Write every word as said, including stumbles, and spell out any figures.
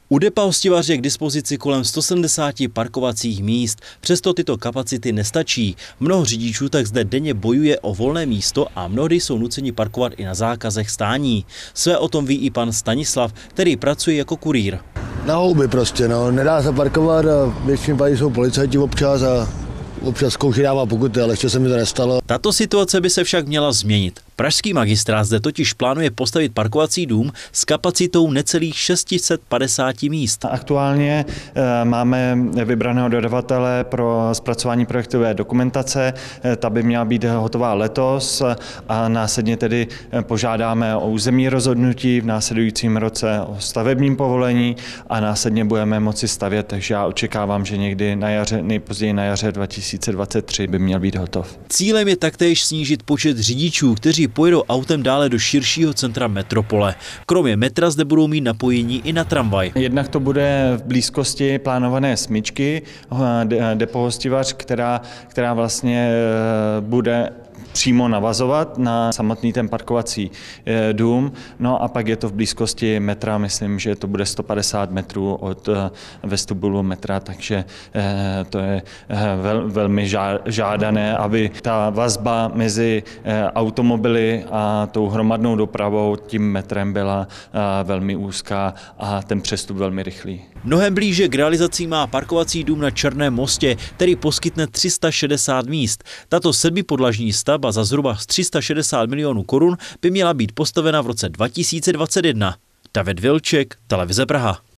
U depa Hostivař je k dispozici kolem sto sedmdesát parkovacích míst, přesto tyto kapacity nestačí. Mnoho řidičů tak zde denně bojuje o volné místo a mnohdy jsou nuceni parkovat i na zákazech stání. Své o tom ví i pan Stanislav, který pracuje jako kurýr. Na houby prostě, no. Nedá se parkovat a většinou tady jsou policajti občas a občas zkouší dává pokuty, ale ještě se mi to nestalo. Tato situace by se však měla změnit. Pražský magistrát zde totiž plánuje postavit parkovací dům s kapacitou necelých šest set padesát míst. Aktuálně e, máme vybraného dodavatele pro zpracování projektové dokumentace. E, ta by měla být hotová letos a následně tedy požádáme o územní rozhodnutí v následujícím roce o stavebním povolení a následně budeme moci stavět, takže já očekávám, že někdy na jaře, nejpozději na jaře dva tisíce dvacet tři by měl být hotov. Cílem je taktéž snížit počet řidičů, kteří pojedou autem dále do širšího centra metropole. Kromě metra zde budou mít napojení i na tramvaj. Jednak to bude v blízkosti plánované smyčky depo Hostivař, která, která vlastně bude přímo navazovat na samotný ten parkovací dům. No a pak je to v blízkosti metra, myslím, že to bude sto padesát metrů od vestibulu metra, takže to je vel, velmi žádané, aby ta vazba mezi automobily a tou hromadnou dopravou tím metrem byla velmi úzká a ten přestup velmi rychlý. Mnohem blíže k realizaci má parkovací dům na Černém mostě, který poskytne tři sta šedesát míst. Tato sedmipodlažní stavba za zhruba tři sta šedesát milionů korun by měla být postavena v roce dva tisíce dvacet jedna. David Vilček, Televize Praha.